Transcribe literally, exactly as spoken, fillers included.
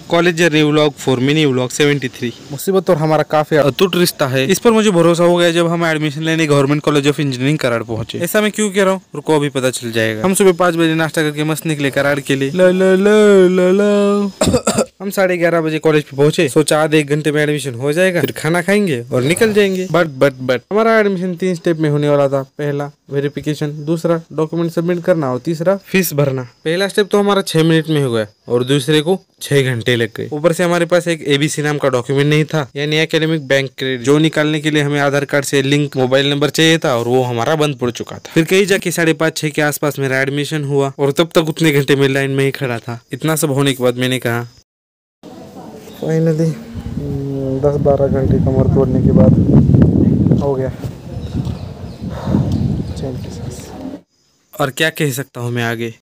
College journey vlog for mini vlog seventy three. मुसीबत और हमारा काफी अटूट रिश्ता है, इस पर मुझे भरोसा हो गया जब हम एडमिशन लेने government college of engineering Karad पहुंचे। ऐसा मैं क्यों कह रहा हूँ, रुको अभी पता चल जाएगा। हम सुबह पाँच बजे नाश्ता करके मस्त निकले कराड़ के लिए। ला ला ला ला ला। हम साढ़े ग्यारह बजे कॉलेज पे पहुंचे। सोचा आधे एक घंटे में एडमिशन हो जाएगा, फिर खाना खाएंगे और निकल जाएंगे। बट बट बट हमारा एडमिशन तीन स्टेप में होने वाला था। पहला वेरिफिकेशन, दूसरा डॉक्यूमेंट सबमिट करना और तीसरा फीस भरना। पहला स्टेप तो हमारा छह मिनट में हो गया और दूसरे को छह घंटे लग गए। ऊपर से हमारे पास एक एबीसी नाम का डॉक्यूमेंट नहीं था, यानी एकेडमिक बैंक क्रेडिट, जो निकालने के लिए हमें आधार कार्ड से लिंक मोबाइल नंबर चाहिए था और वो हमारा बंद पड़ चुका था। फिर कहीं जाके साढ़े पाँच छह के आसपास मेरा एडमिशन हुआ और तब तक उतने घंटे में लाइन में ही खड़ा था। इतना सब होने के बाद मैंने कहा फाइनली दस बारह घंटे कमर तोड़ने के बाद हो गया। और क्या कह सकता हूँ मैं आगे।